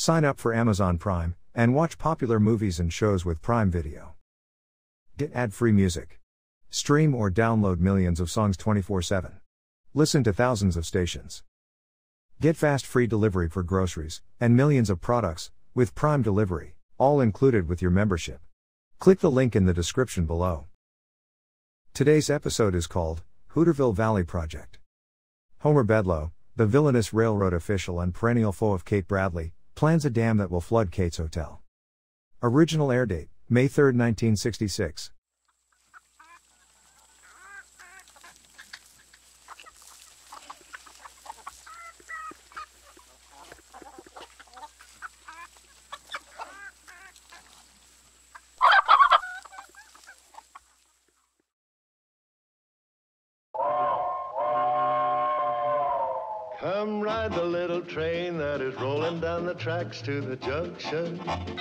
Sign up for Amazon Prime, and watch popular movies and shows with Prime Video. Get ad-free music. Stream or download millions of songs 24/7. Listen to thousands of stations. Get fast free delivery for groceries, and millions of products, with Prime Delivery, all included with your membership. Click the link in the description below. Today's episode is called, Hooterville Valley Project. Homer Bedloe, the villainous railroad official and perennial foe of Kate Bradley, plans a dam that will flood Kate's hotel. Original air date, May 3, 1966. Come ride the little train that is rolling down the tracks to the junction.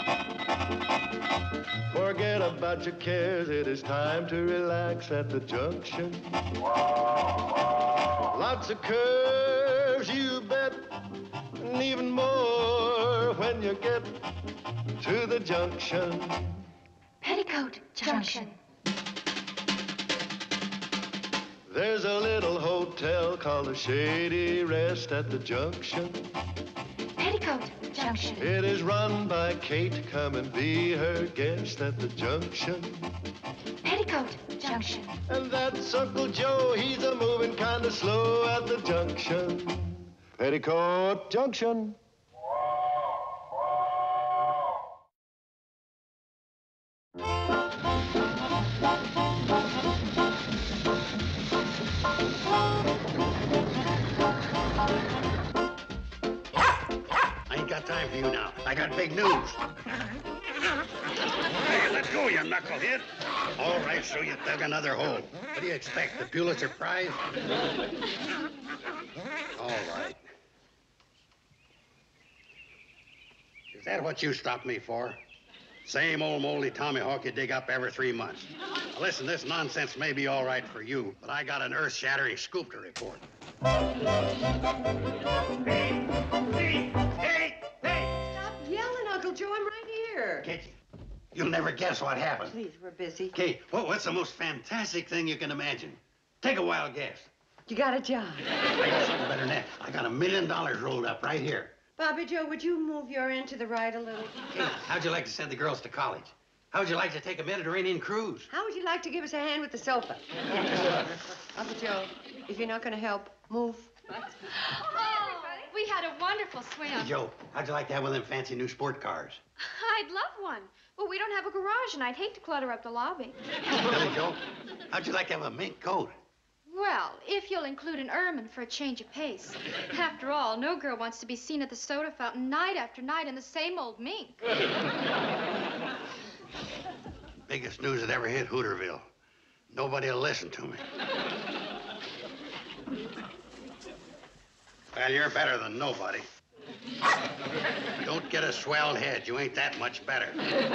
Forget about your cares, it is time to relax at the junction. Lots of curves, you bet, and even more when you get to the junction. Petticoat Junction. There's a little hotel called the Shady Rest at the junction. Petticoat Junction. It is run by Kate, come and be her guest at the junction. Petticoat Junction. And that's Uncle Joe, he's a moving kind of slow at the junction. Petticoat Junction. Time for you now. I got big news. Hey, let go, you knucklehead. All right, so you dug another hole. What do you expect, the Pulitzer Prize? All right. Is that what you stopped me for? Same old moldy Tommy Hawk you dig up every 3 months. Now, listen, this nonsense may be all right for you, but I got an earth-shattering scoop to report. Hey! Stop yelling, Uncle Joe. I'm right here. Kate, you'll never guess what happened. Please, we're busy. Kate, what's the most fantastic thing you can imagine? Take a wild guess. You got a job. I got something better than that. I got $1 million rolled up right here. Bobby Joe, would you move your end to the right a little? Kate, how'd you like to send the girls to college? How'd you like to take a Mediterranean cruise? How would you like to give us a hand with the sofa? Uncle Joe, if you're not going to help, move. Oh, we had a wonderful swim. Hey, Joe, how'd you like to have one of them fancy new sport cars? I'd love one. But we don't have a garage, and I'd hate to clutter up the lobby. Billy Joe, how'd you like to have a mink coat? Well, if you'll include an ermine for a change of pace. After all, no girl wants to be seen at the soda fountain night after night in the same old mink. Biggest news that ever hit Hooterville. Nobody'll listen to me. Well, you're better than nobody. Don't get a swelled head. You ain't that much better.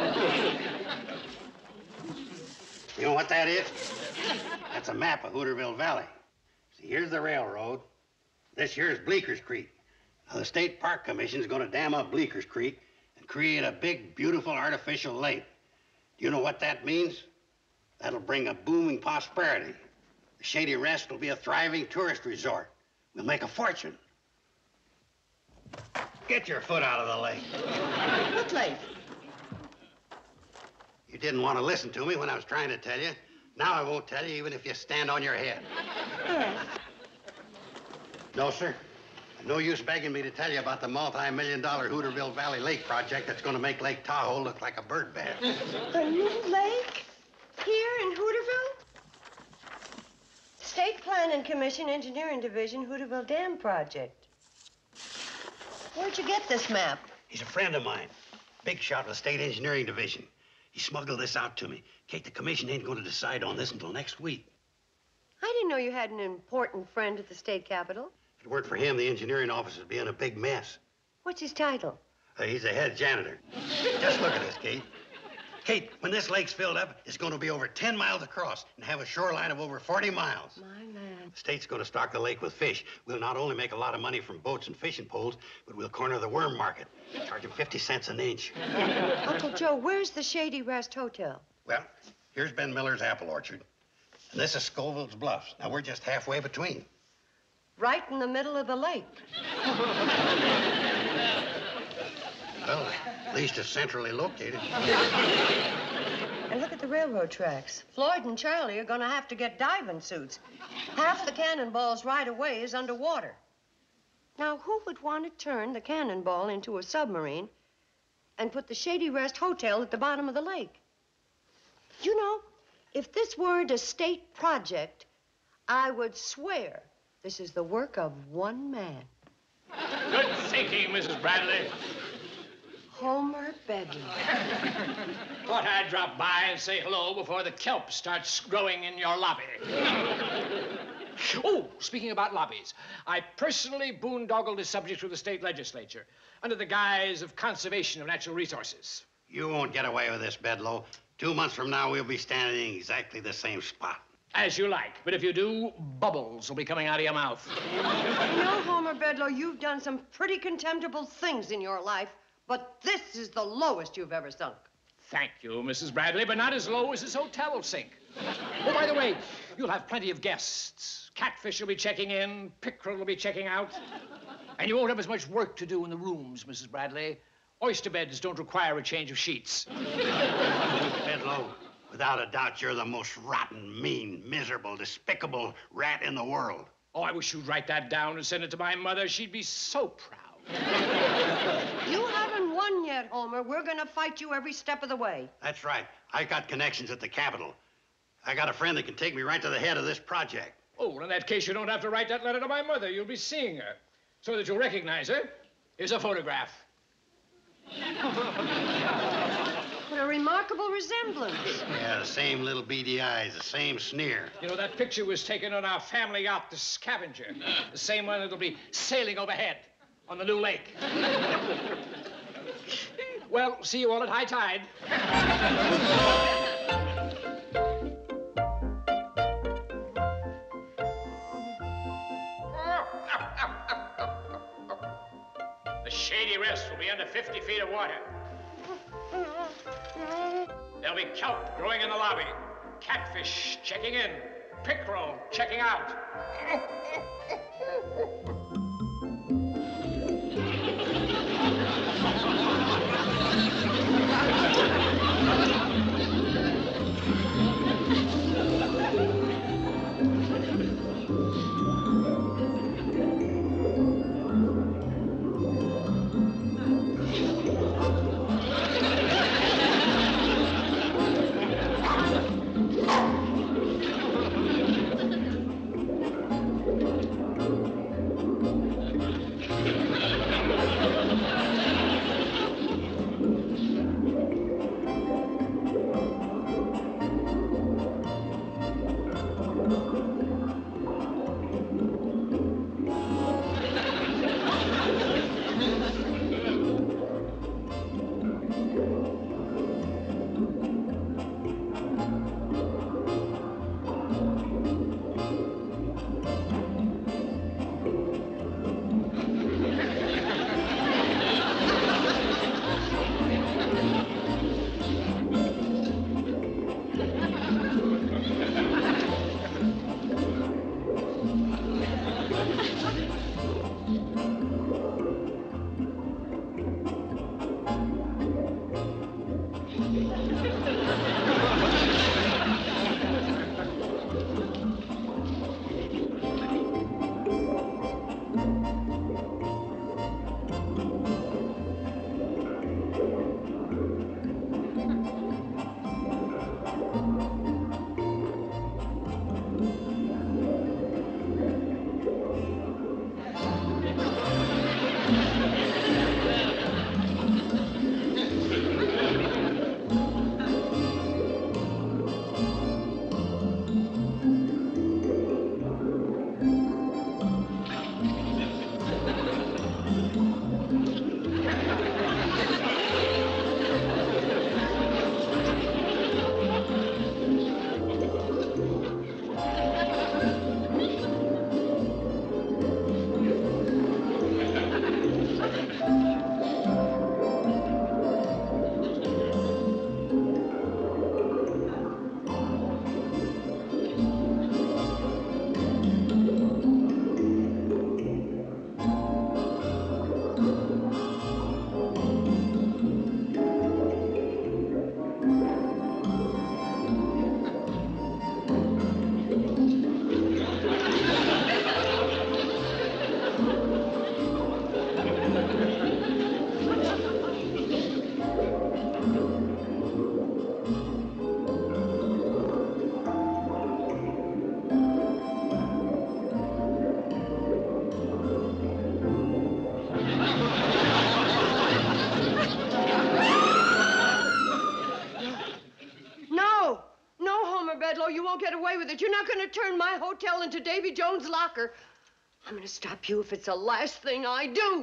You know what that is? That's a map of Hooterville Valley. See, here's the railroad. This here's Bleeker's Creek. Now, the State Park Commission's going to dam up Bleeker's Creek and create a big, beautiful artificial lake. Do you know what that means? That'll bring a booming prosperity. The Shady Rest will be a thriving tourist resort. We'll make a fortune. Get your foot out of the lake. What lake? You didn't want to listen to me when I was trying to tell you. Now I won't tell you even if you stand on your head. No, sir. No use begging me to tell you about the multi-million-dollar Hooterville Valley Lake project that's going to make Lake Tahoe look like a bird bath. A new lake? Here in Hooterville? State Planning Commission, Engineering Division, Hooterville Dam Project. Where'd you get this map? He's a friend of mine. Big shot with the State Engineering Division. He smuggled this out to me. Kate, the commission ain't going to decide on this until next week. I didn't know you had an important friend at the state capitol. If it weren't for him, the engineering office would be in a big mess. What's his title? He's the head janitor. Just look at this, Kate. Kate, when this lake's filled up, it's going to be over 10 miles across and have a shoreline of over 40 miles. My man. The state's going to stock the lake with fish. We'll not only make a lot of money from boats and fishing poles, but we'll corner the worm market, charge them 50 cents an inch. Uncle Joe, where's the Shady Rest Hotel? Well, here's Ben Miller's apple orchard, and this is Scoville's Bluffs. Now, we're just halfway between. Right in the middle of the lake. Well, at least it's centrally located. And look at the railroad tracks. Floyd and Charlie are going to have to get diving suits. Half the cannonballs right away is underwater. Now, who would want to turn the cannonball into a submarine and put the Shady Rest Hotel at the bottom of the lake? You know, if this weren't a state project, I would swear this is the work of one man. Good thinking, Mrs. Bradley. Homer Bedley. Thought I'd drop by and say hello before the kelp starts growing in your lobby. Oh, speaking about lobbies, I personally boondoggled this subject through the state legislature under the guise of conservation of natural resources. You won't get away with this, Bedloe. 2 months from now, we'll be standing in exactly the same spot. As you like, but if you do, bubbles will be coming out of your mouth. You know, Homer Bedloe, you've done some pretty contemptible things in your life, but this is the lowest you've ever sunk. Thank you, Mrs. Bradley, but not as low as this hotel will sink. Oh, by the way, you'll have plenty of guests. Catfish will be checking in, pickerel will be checking out. And you won't have as much work to do in the rooms, Mrs. Bradley. Oyster beds don't require a change of sheets. Bedloe, without a doubt, you're the most rotten, mean, miserable, despicable rat in the world. Oh, I wish you'd write that down and send it to my mother. She'd be so proud. You haven't won yet, Homer. We're going to fight you every step of the way. That's right. I got connections at the Capitol. I got a friend that can take me right to the head of this project. Oh, well, in that case, you don't have to write that letter to my mother. You'll be seeing her. So that you'll recognize her. Here's a photograph. What a remarkable resemblance. Yeah, the same little beady eyes, the same sneer. You know, that picture was taken on our family yacht, the Scavenger. The same one that'll be sailing overhead on the new lake. Well, see you all at high tide. The Shady Rest will be under 50 feet of water. There'll be kelp growing in the lobby, catfish checking in, pickerel checking out. won't get away with it. You're not going to turn my hotel into Davy Jones' locker. I'm going to stop you if it's the last thing I do.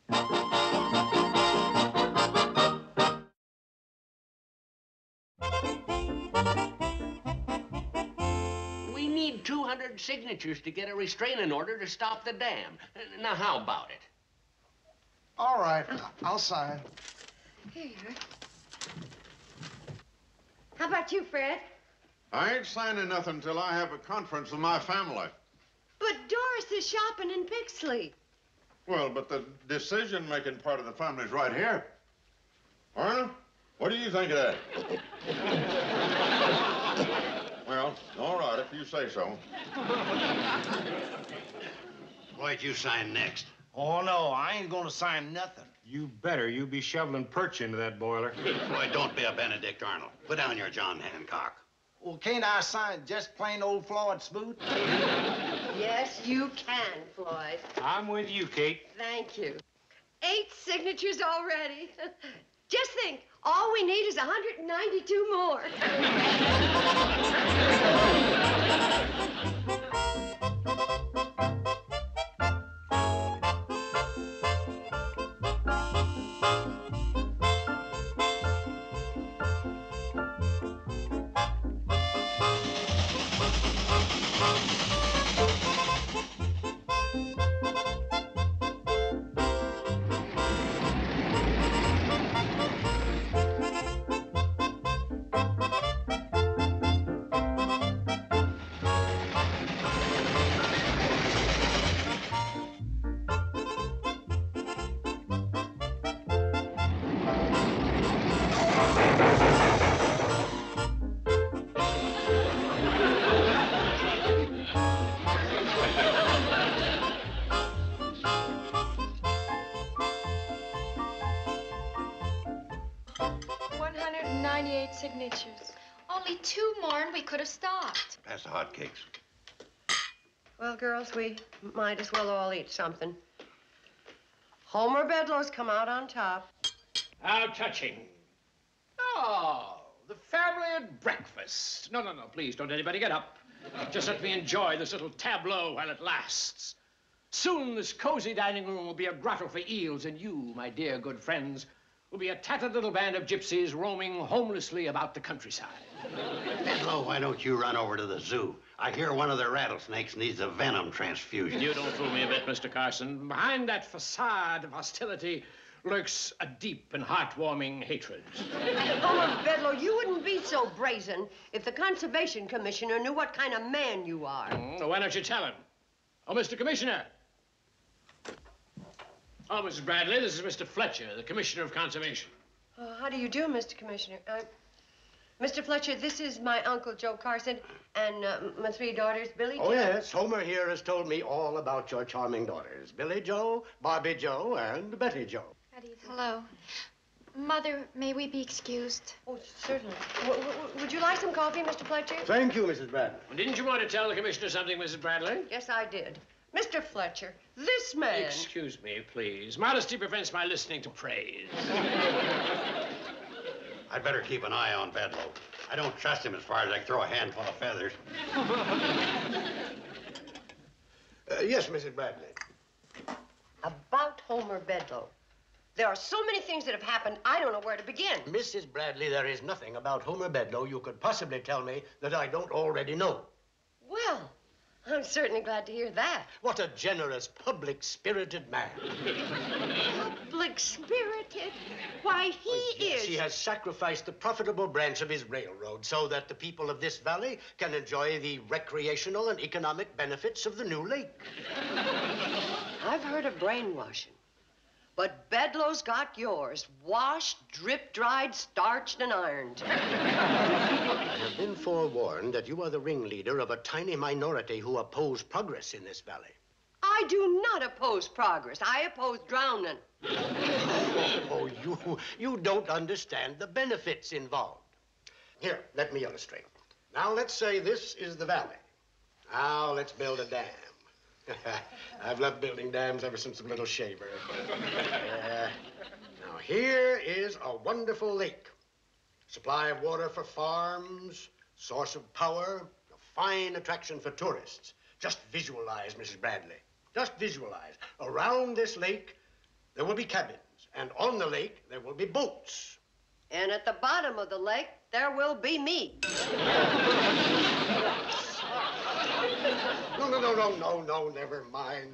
We need 200 signatures to get a restraining order to stop the dam. Now, how about it? All right, I'll sign. Here you are. How about you, Fred? I ain't signing nothing until I have a conference with my family. But Doris is shopping in Pixley. Well, but the decision-making part of the family's right here. Arnold, what do you think of that? Well, all right, if you say so. Why'd you sign next? Oh, no, I ain't gonna sign nothing. You better. You be shoveling perch into that boiler. Boy, don't be a Benedict Arnold. Put down your John Hancock. Well, can't I sign just plain old Floyd Smoot? Yes, you can, Floyd. I'm with you, Kate. Thank you. 8 signatures already. Just think, all we need is 192 more. Signatures. Only 2 more and we could have stopped. Pass the hotcakes. Well, girls, we might as well all eat something. Homer Bedloe's come out on top. How touching. Oh, the family at breakfast. No, please don't anybody get up. Just let me enjoy this little tableau while it lasts. Soon this cozy dining room will be a grotto for eels, and you, my dear good friends, will be a tattered little band of gypsies roaming homelessly about the countryside. Bedloe, why don't you run over to the zoo? I hear one of their rattlesnakes needs a venom transfusion. You don't fool me a bit, Mr. Carson. Behind that facade of hostility lurks a deep and heartwarming hatred. Homer Bedloe, you wouldn't be so brazen if the Conservation Commissioner knew what kind of man you are. Why don't you tell him? Oh, Mr. Commissioner. Oh, Mrs. Bradley, this is Mr. Fletcher, the Commissioner of Conservation. How do you do, Mr. Commissioner? Mr. Fletcher, this is my Uncle Joe Carson and my 3 daughters, Billy Oh, Jo. yes. Homer here has told me all about your charming daughters. Billy Jo, Bobby Jo, and Betty Jo. Hello. Mother, may we be excused? Oh, certainly. Would you like some coffee, Mr. Fletcher? Thank you, Mrs. Bradley. Didn't you want to tell the Commissioner something, Mrs. Bradley? Yes, I did. Mr. Fletcher, this man... Excuse me, please. Modesty prevents my listening to praise. I'd better keep an eye on Bedloe. I don't trust him as far as I can throw a handful of feathers. Yes, Mrs. Bradley. About Homer Bedloe. There are so many things that have happened, I don't know where to begin. Mrs. Bradley, there is nothing about Homer Bedloe you could possibly tell me that I don't already know. Well, I'm certainly glad to hear that. What a generous, public-spirited man. Public-spirited? Why, he is... He has sacrificed the profitable branch of his railroad so that the people of this valley can enjoy the recreational and economic benefits of the new lake. I've heard of brainwashing. But Bedloe's got yours. Washed, drip-dried, starched, and ironed. I have been forewarned that you are the ringleader of a tiny minority who oppose progress in this valley. I do not oppose progress. I oppose drowning. Oh, you don't understand the benefits involved. Here, let me illustrate. Now, let's say this is the valley. Now, let's build a dam. I've loved building dams ever since a little shaver. Now, here is a wonderful lake. Supply of water for farms, source of power, a fine attraction for tourists. Just visualize, Mrs. Bradley. Just visualize. Around this lake, there will be cabins. And on the lake, there will be boats. And at the bottom of the lake, there will be me. No, never mind.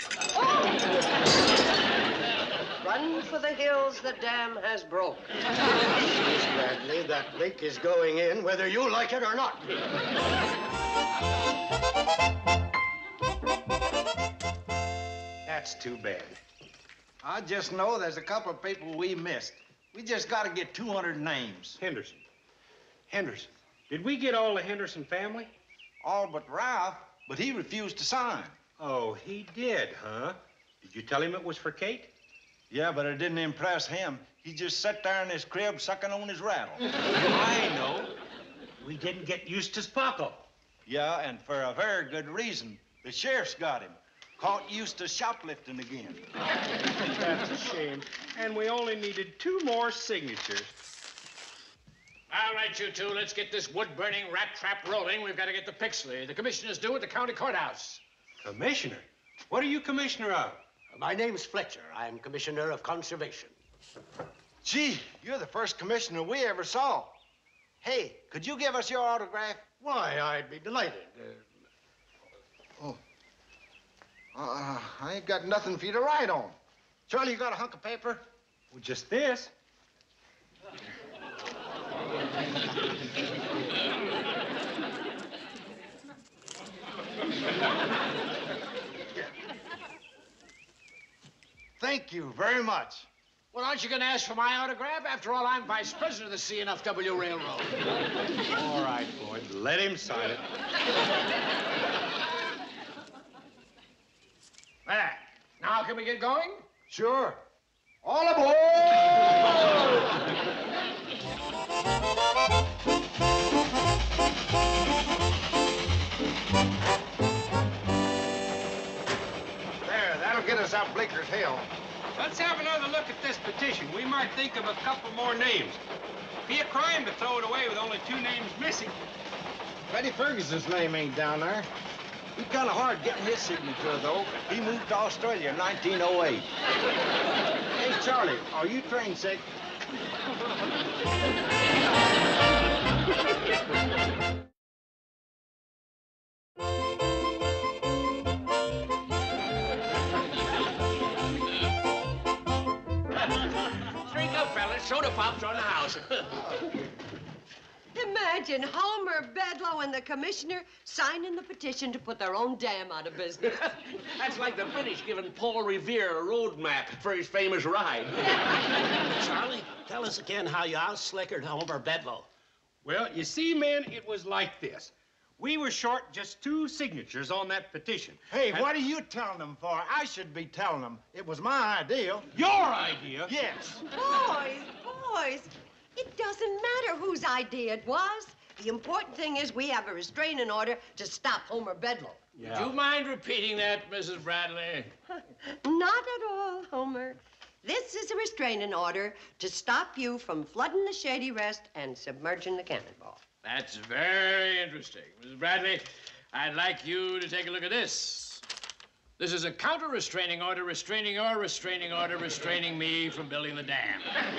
Run for the hills the dam has broke. Miss Bradley, that lake is going in whether you like it or not. That's too bad. I just know there's a couple of people we missed. We just got to get 200 names. Henderson. Henderson. Did we get all the Henderson family? All but Ralph, but he refused to sign. Oh, he did, huh? Did you tell him it was for Kate? Yeah, but it didn't impress him. He just sat there in his crib sucking on his rattle. I know. We didn't get Eustace Pockle. Yeah, and for a very good reason. The sheriff's got him. Caught Eustace shoplifting again. That's a shame. And we only needed 2 more signatures. All right, you two, let's get this wood-burning rat trap rolling. We've got to get to Pixley. The commissioner's due at the county courthouse. Commissioner? What are you commissioner of? My name's Fletcher. I'm Commissioner of Conservation. Gee, you're the first commissioner we ever saw. Hey, could you give us your autograph? Why, I'd be delighted. I ain't got nothing for you to write on. Charlie, you got a hunk of paper? Well, just this. Thank you very much. Well, aren't you going to ask for my autograph? After all, I'm vice president of the CNFW Railroad. All right, Floyd, let him sign it. There. Now, can we get going? Sure. All aboard! There, that'll get us out Bleeker's Hill. Let's have another look at this petition. We might think of a couple more names. Be a crime to throw it away with only 2 names missing. Freddie Ferguson's name ain't down there. He's kind of hard getting his signature, though. He moved to Australia in 1908. Hey, Charlie, are you train sick? Drink up, fellas. Soda pops on the house. Imagine Homer Bedloe and the commissioner signing the petition to put their own dam out of business. That's like the British giving Paul Revere a road map for his famous ride. Charlie, tell us again how you out-slickered Homer Bedloe. Well, you see, men, it was like this. We were short just 2 signatures on that petition. Hey, what are you telling them for? I should be telling them. It was my idea. Your idea? Yes. Boys, it doesn't matter whose idea it was. The important thing is we have a restraining order to stop Homer Bedloe. Yeah. Would you mind repeating that, Mrs. Bradley? Not at all, Homer. This is a restraining order to stop you from flooding the Shady Rest and submerging the Cannonball. That's very interesting. Mrs. Bradley, I'd like you to take a look at this. This is a counter-restraining order restraining your restraining order restraining me from building the dam.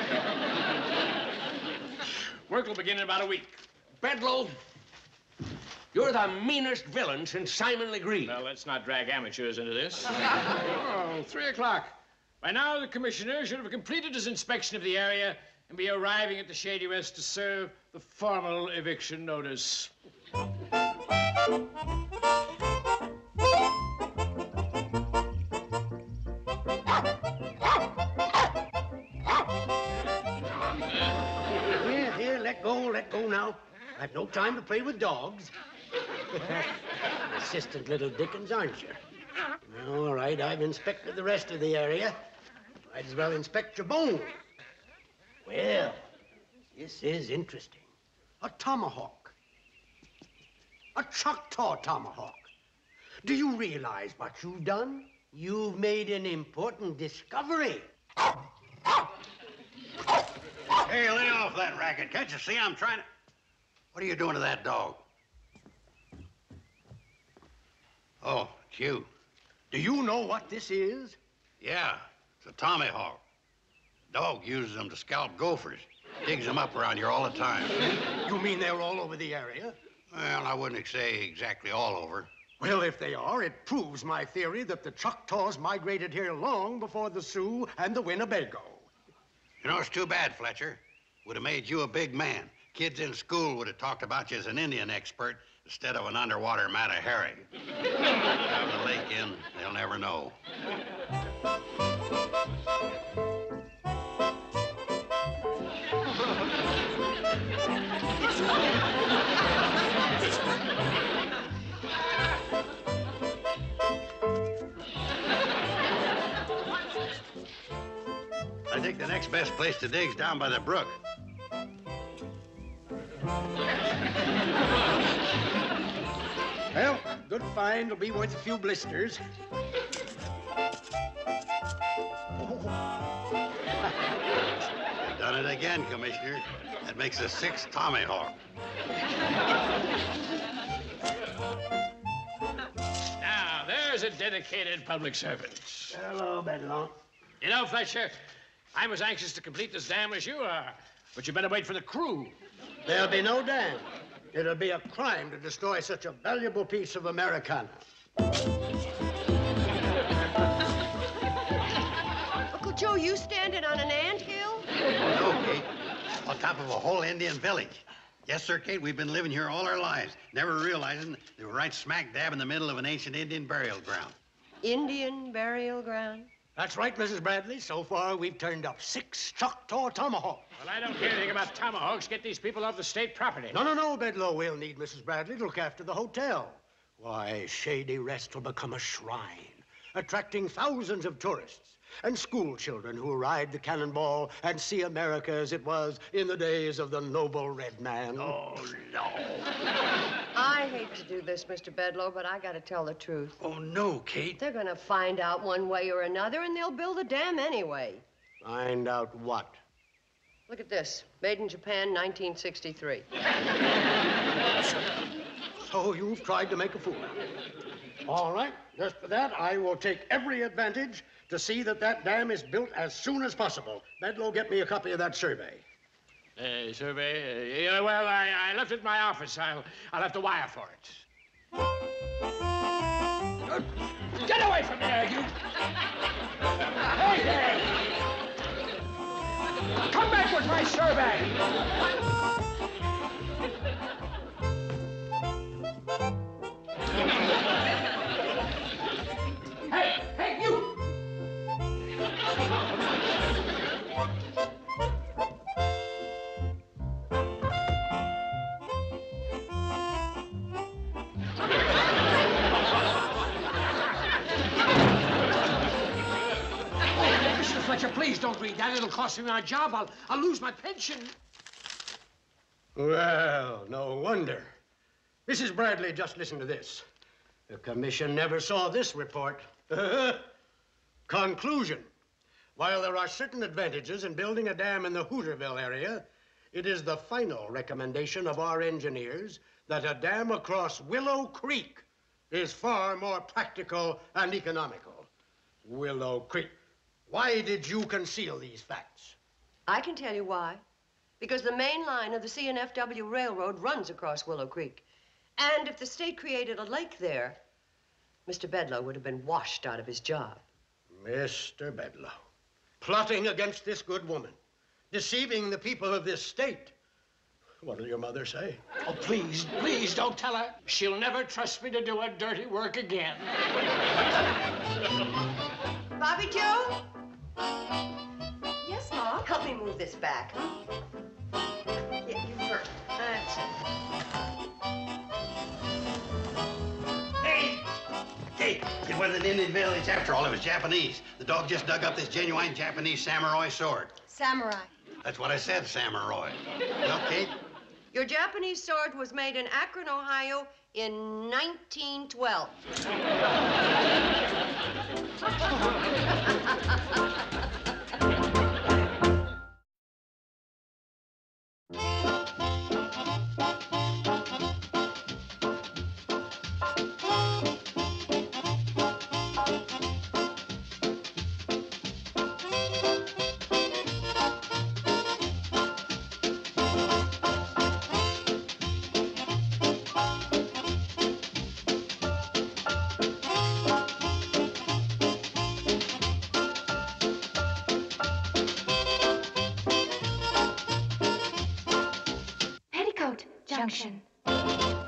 Work will begin in about a week. Bedloe, you're the meanest villain since Simon Legree. Well, let's not drag amateurs into this. Oh, 3 o'clock. By now, the commissioner should have completed his inspection of the area and be arriving at the Shady Rest to serve the formal eviction notice. Here, let go now. I've no time to play with dogs. Assistant little Dickens, aren't you? All right, I've inspected the rest of the area. Might as well inspect your bone. Well, this is interesting. A tomahawk. A Choctaw tomahawk. Do you realize what you've done? You've made an important discovery. Hey, lay off that racket. Can't you see I'm trying to... What are you doing to that dog? Oh, it's you. Do you know what this is? Yeah, it's a tomahawk. Dog uses them to scalp gophers. Digs them up around here all the time. You mean they're all over the area? Well, I wouldn't say exactly all over. Well, if they are, it proves my theory that the Choctaws migrated here long before the Sioux and the Winnebago. You know, it's too bad, Fletcher. Would have made you a big man. Kids in school would have talked about you as an Indian expert instead of an underwater Mata Hari. Have the lake in, they'll never know. I think the next best place to dig's down by the brook. Well, good find will be worth a few blisters. You've done it again, Commissioner. That makes the 6th tomahawk. Now, there's a dedicated public servant. Hello, Bedlow. You know, Fletcher, I'm as anxious to complete this dam as you are, but you better wait for the crew. There'll be no dam. It'll be a crime to destroy such a valuable piece of Americana. Uncle Joe, you standing on an anthill? No, Kate. On top of a whole Indian village. Yes, sir, Kate, we've been living here all our lives, never realizing they were right smack dab in the middle of an ancient Indian burial ground. Indian burial ground? That's right, Mrs. Bradley. So far, we've turned up 6 Choctaw tomahawks. Well, I don't care anything about tomahawks. Get these people off the state property. No, Bedlow. We'll need Mrs. Bradley to look after the hotel. Why, Shady Rest will become a shrine, attracting thousands of tourists and school children who ride the cannonball and see America as it was in the days of the noble red man. Oh, no. I hate to do this, Mr. Bedlow, but I gotta tell the truth. Oh, no, Kate. They're gonna find out one way or another, and they'll build a dam anyway. Find out what? Look at this. Made in Japan, 1963. So you've tried to make a fool out of me. All right. Just for that, I will take every advantage to see that that dam is built as soon as possible. Bedlow, get me a copy of that survey. Survey? Well, I left it in my office. I'll have to wire for it. Get away from there, you! Hey there! Come back with my survey! Hey, you! Mr. Fletcher, please don't read that. It'll cost me my job. I'll lose my pension. Well, no wonder. Mrs. Bradley, just listen to this. The commission never saw this report. Conclusion. While there are certain advantages in building a dam in the Hooterville area, it is the final recommendation of our engineers that a dam across Willow Creek is far more practical and economical. Willow Creek. Why did you conceal these facts? I can tell you why. Because the main line of the C&FW Railroad runs across Willow Creek. And if the state created a lake there, Mr. Bedlow would have been washed out of his job. Mr. Bedlow, plotting against this good woman, deceiving the people of this state. What'll your mother say? Oh, please don't tell her. She'll never trust me to do her dirty work again. Bobby Joe? Yes, Ma? Help me move this back, huh? Yeah, you first. That's it. Hey, it wasn't an Indian village after all. It was Japanese. The dog just dug up this genuine Japanese samurai sword. Samurai. That's what I said, samurai. Well, Kate? Your Japanese sword was made in Akron, Ohio in 1912. Junction.